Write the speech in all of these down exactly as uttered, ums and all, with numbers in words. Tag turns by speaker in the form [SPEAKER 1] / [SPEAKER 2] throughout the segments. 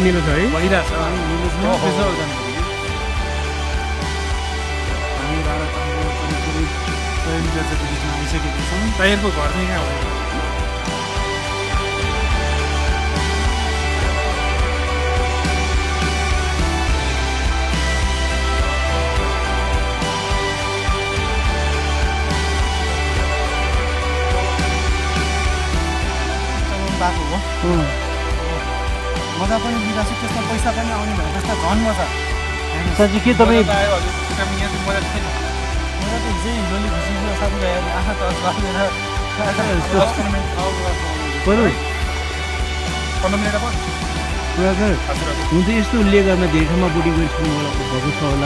[SPEAKER 1] रमिलो छ है
[SPEAKER 2] भइरहेछ हामी रारा करिब करिब सय मिटर जति बिचमा आइसकेका छौँ टायरको घर चाहिँ कहाँ हो बाटो हो मजा पनि दिइरहेको छ त्यसमा पैसा पनि आउने भने त्यसमा झन् मजा
[SPEAKER 1] साँच्ची के तपाईँ
[SPEAKER 2] मजा त हिजै हिजोले घुसिदियो साथीभाइहरूले आँखा टच गरेर
[SPEAKER 1] बरु
[SPEAKER 2] पन्ध्र मिनट भयो
[SPEAKER 1] हुन्छ यस्तो लेगरमा धेरै ठाउँमा बोडी गरिसक्नु भएको छ होला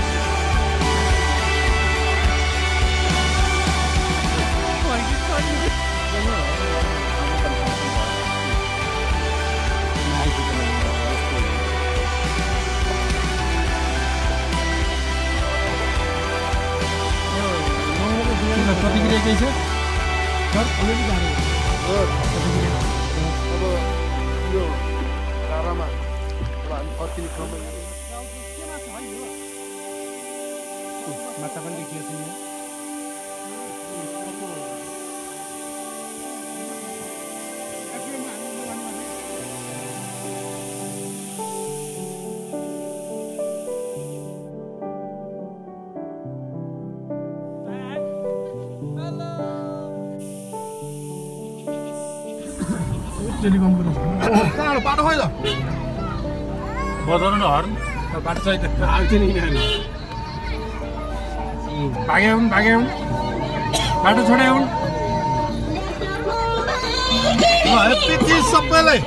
[SPEAKER 2] प्रतिक्रिया केही छ
[SPEAKER 3] अब यो रारामा हामी फर्किने क्रममा
[SPEAKER 2] माछा पनि देखिएको छ यहाँ
[SPEAKER 3] कहाँ बाटो खोइ त
[SPEAKER 2] बजाउनु न हर्न बाटो चाहिँ
[SPEAKER 3] आउँथ्यो नि यिनीहरू
[SPEAKER 2] भाग्या हुन् भाग्या हुन् बाटो छोडे हुन्
[SPEAKER 3] त्यति सबैलाई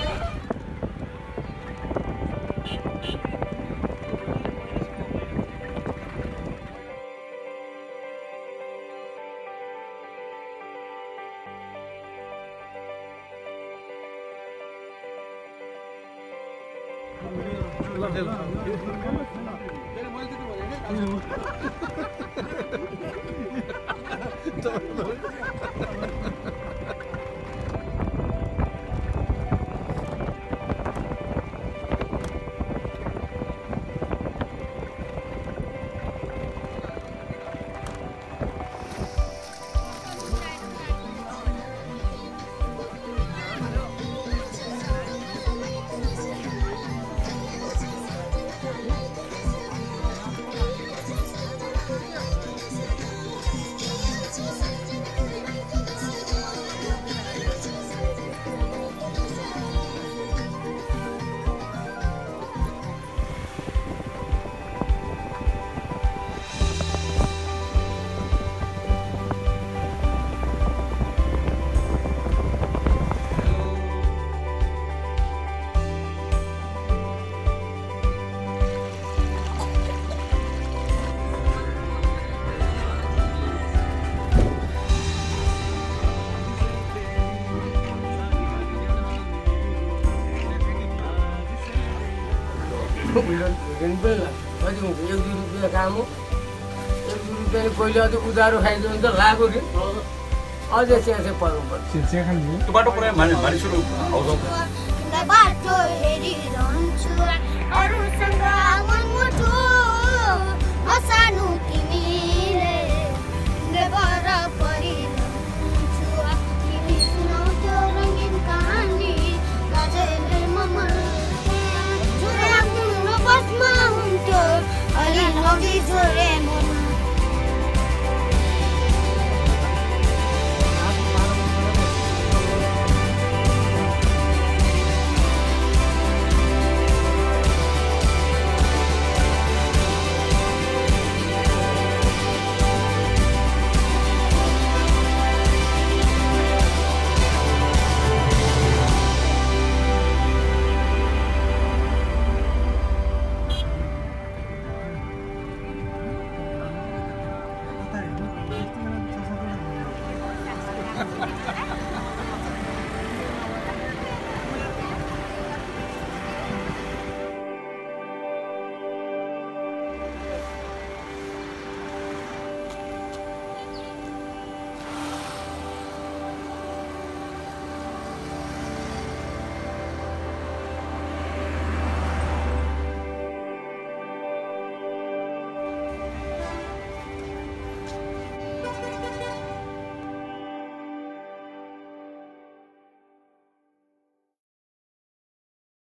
[SPEAKER 4] कति हुन्छ एक दुई रुपियाँ काम हो एक दुई रुपियाँ कहिले अझै उधारो खाइदियो भने त लाग्यो कि अझै चिया चाहिँ पर्नुपर्छ
[SPEAKER 2] त्यो बाटो पुरा मानिसहरू
[SPEAKER 5] बाटो हेरिरहन्छु अरूसँग